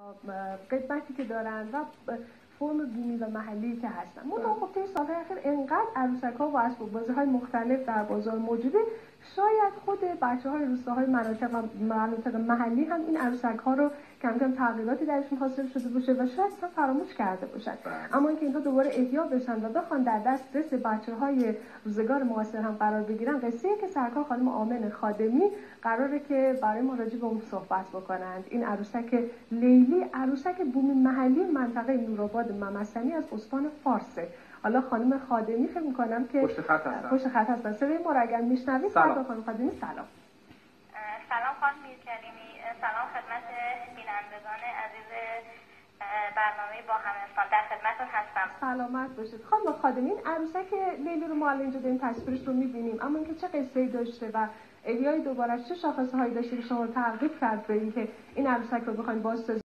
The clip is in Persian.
قدمتی که دارن و فرم بومی و محلی که هستن. خب طی سال‌های اخیر انقدر عروسک‌ها و اسباب‌بازی‌های مختلف در بازار موجوده، شاید خود بچه‌های روستاهای مناطق محلی هم این عروسک‌ها رو کم کم تغییراتی درشون حاصل شده باشه و شاید اصلا فراموش کرده باشن. اما اینکه اینها دوباره احیا بشن و بخوان در دسترس بچه‌های روزگار معاصر هم قرار بگیرن، قصه‌ای که سرکار خانم آمن خادمی قراره که برای ما راجع به اون صحبت بکنند. این عروسک لیلی، عروسک بومی محلی منطقه نورآباد ممسنی از استان فارسه. حالا خانم خادمی فکر می‌کنم که پشت خط هستن. صدای ما رو اگر میشنوید سرکار خانم خادمی سلام. سلام خانم میر کریمی، سلام خدمت بینندگان عزیز برنامه با هم‌انسان، در خدمتتون هستم. سلامت باشید. خانم خادمی، این عروسک لیلی رو ما الان اینجا داریم تصویرش رو می‌بینیم، اما اینکه چه قصه‌ای داشته و احیای دوباره چه شاخصه‌هایی داشته که شما رو ترغیب کرد به اینکه این عروسک رو بخواید بازسازی